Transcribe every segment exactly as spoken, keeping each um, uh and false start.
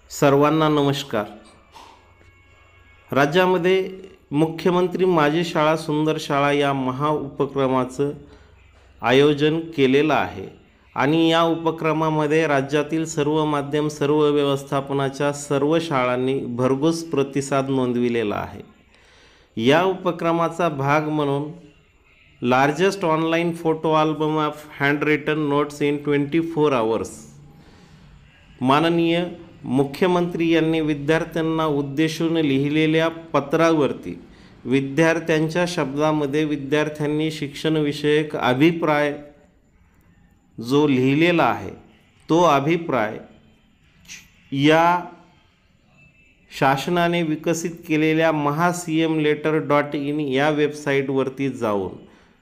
सर्वांना नमस्कार। राज्यामध्ये मुख्यमंत्री माझी शाळा सुंदर शाळा या महा उपक्रमाचं आयोजन केलेलं आहे आणि या उपक्रमामध्ये राज्यातील सर्व माध्यम सर्व व्यवस्थापनाच्या सर्व शाळांनी भरघोस प्रतिसाद नोंदविलेला आहे। या उपक्रमाचा भाग म्हणून largest online photo album of handwritten notes in twenty four hours माननीय मुख्यमंत्री यांनी विद्यार्थ्यांना उद्देशून लिहिलेल्या पत्रावरती विद्यार्थ्यांच्या शब्दामध्ये विद्यार्थ्यांनी शिक्षणविषयक अभिप्राय जो लिहिलेला आहे तो अभिप्राय या शासनाने विकसित केलेल्या Maha C M letter dot in या वेबसाईटवरती जाऊन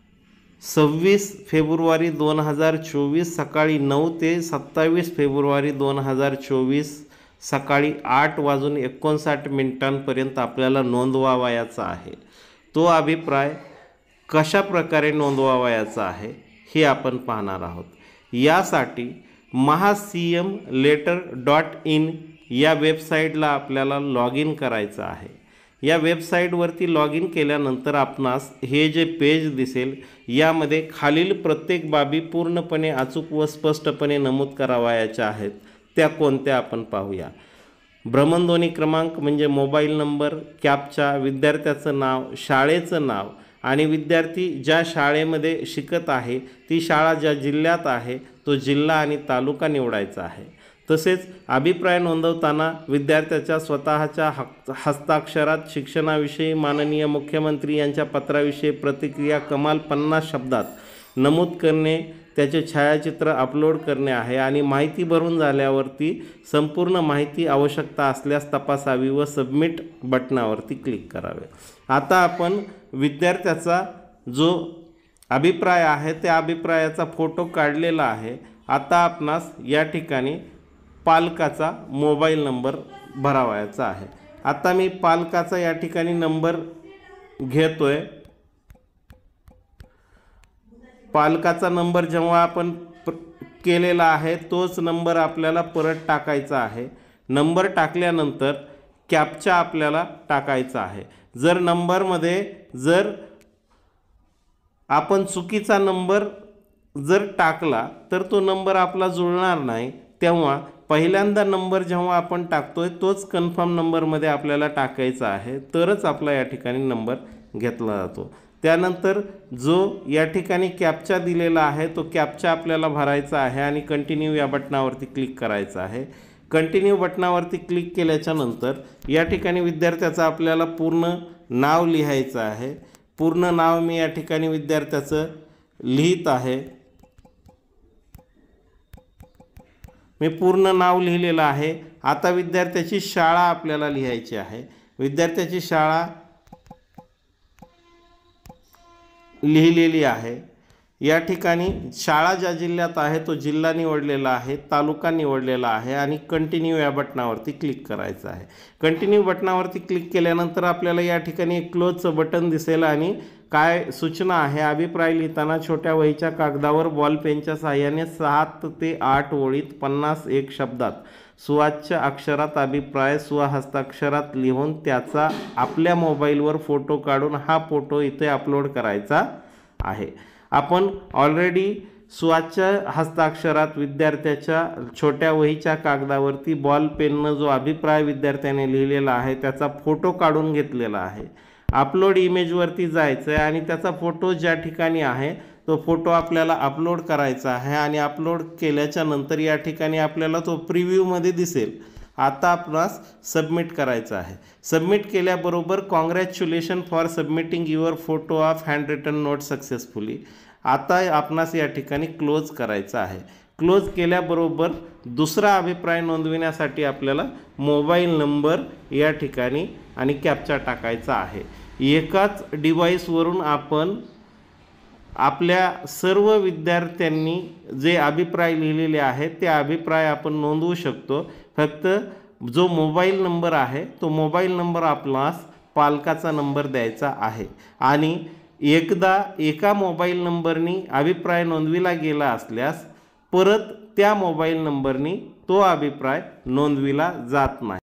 सव्वीस फेब्रुवारी दोन हजार चोवीस सकाळी नऊ ते सत्तावीस फेब्रुवारी दोन हजार चोवीस सकाळी आठ वाजून एकोणसाठ मिनिटांपर्यंत आपल्याला नोंदवावयाचा आहे। तो अभिप्राय कशा प्रकारे नोंदवावयाचा आहे हे आपण पाहणार आहोत। यासाठी Maha C M letter dot in या वेबसाईटला आपल्याला लॉग इन करायचं आहे। या वेबसाईटवरती लॉग इन केल्यानंतर आपणास हे जे पेज दिसेल यामध्ये खालील प्रत्येक बाबी पूर्णपणे अचूक व स्पष्टपणे नमूद करावयाच्या आहेत। त्या कोणत्या आपण पाहूया। भ्रमणध्वनी क्रमांक म्हणजे मोबाईल नंबर, कॅप्चा, विद्यार्थ्याचं नाव, शाळेचं नाव आणि विद्यार्थी ज्या शाळेमध्ये शिकत आहे ती शाळा ज्या जिल्ह्यात आहे तो जिल्हा आणि तालुका निवडायचा आहे। तसेच अभिप्राय नोंदवताना विद्यार्थ्याच्या स्वतःच्या हस्ताक्षरात शिक्षणाविषयी माननीय मुख्यमंत्री यांच्या पत्राविषयी प्रतिक्रिया कमाल पन्नास शब्दात नमूद करणे, त्याचे छायाचित्र अपलोड करणे आहे आणि माहिती भरून झाल्यावरती संपूर्ण माहिती आवश्यकता असल्यास तपासावी व सबमिट बटनावरती क्लिक करावे। आता आपण विद्यार्थ्याचा जो अभिप्राय आहे त्या अभिप्रायाचा फोटो काढलेला आहे। आता आपणास या ठिकाणी पालकाचा मोबाईल नंबर भरावायचा आहे। आता मी पालकाचा या ठिकाणी नंबर घेतोय। पालकाचा नंबर जेव्हा आपण केलेला आहे तोच नंबर आपल्याला परत टाकायचा आहे। नंबर टाकल्यानंतर कॅप्चा आपल्याला टाकायचा आहे। जर नंबरमध्ये जर आपण चुकीचा नंबर जर टाकला तर तो नंबर आपला जुळणार नाही। तेव्हा पहिल्यांदा नंबर जेव्हा आपण टाकतोय तोच कन्फर्म नंबरमध्ये आपल्याला टाकायचा आहे, तरच आपला या ठिकाणी नंबर घेतला जातो। त्यानंतर जो या ठिकाणी कॅप्चा दिलेला आहे तो कॅप्चा आपल्याला भरायचा आहे आणि कंटिन्यू या बटनावरती क्लिक करायचं आहे। कंटिन्यू बटनावरती क्लिक केल्याच्या नंतर या ठिकाणी विद्यार्थ्याचं आपल्याला पूर्ण नाव लिहायचं आहे। पूर्ण नाव मी या ठिकाणी विद्यार्थ्याचं लिहित आहे। मी पूर्ण नाव लिहिलेलं आहे। आता विद्यार्थ्याची शाळा आपल्याला लिहायची आहे। विद्यार्थ्याची शाळा लिहिलेली आहे। या ठिकाणी शाळा ज्या जिल्ह्यात आहे तो जिल्हा निवडलेला आहे, तालुका निवडलेला आहे आणि कंटिन्यू या बटनावरती क्लिक करायचं आहे। कंटिन्यू बटनावरती क्लिक केल्यानंतर आपल्याला या ठिकाणी एक क्लोजचं बटन दिसेल आणि काय सूचना आहे, अभिप्राय लिहिताना छोट्या वहीच्या कागदावर बॉल पेनच्या साहाय्याने सात ते आठ ओळीत पन्नास एक शब्दात सुवाच्य अक्षरात अभिप्राय स्वहस्ताक्षरात लिहून त्याचा आपल्या मोबाईलवर फोटो काढून हा फोटो इथे अपलोड करायचा आहे। आपण ऑलरेडी सुवाच्य हस्ताक्षरात विद्यार्थ्याच्या छोट्या वहीच्या कागदावरती बॉल पेननं जो अभिप्राय विद्यार्थ्याने लिहिलेला आहे त्याचा फोटो काढून घेतलेला आहे। अपलोड इमेजवरती जायचं आहे आणि त्याचा फोटो ज्या ठिकाणी आहे तो फोटो आपल्याला अपलोड करायचा आहे आणि अपलोड केल्याच्या नंतर या ठिकाणी आपल्याला तो प्रिव्ह्यूमध्ये दिसेल। आता आपणास सबमिट करायचं आहे। सबमिट केल्याबरोबर congratulation for submitting your photo of handwritten note successfully आता आपणास या ठिकाणी क्लोज करायचं आहे। क्लोज केल्याबरोबर दुसरा अभिप्राय नोंदविण्यासाठी आपल्याला मोबाईल नंबर या ठिकाणी आणि कॅप्चा टाकायचा आहे। एकाच डिव्हाइसवरून आपण आपल्या सर्व विद्यार्थ्यांनी जे अभिप्राय लिहिलेले आहेत ते अभिप्राय आपण नोंदवू शकतो। फक्त जो मोबाईल नंबर आहे तो मोबाईल नंबर आपणास पालकाचा नंबर द्यायचा आहे आणि एकदा एका मोबाईल नंबरनी अभिप्राय नोंदविला गेला असल्यास परत त्या मोबाईल नंबरनी तो अभिप्राय नोंदविला जात नाही.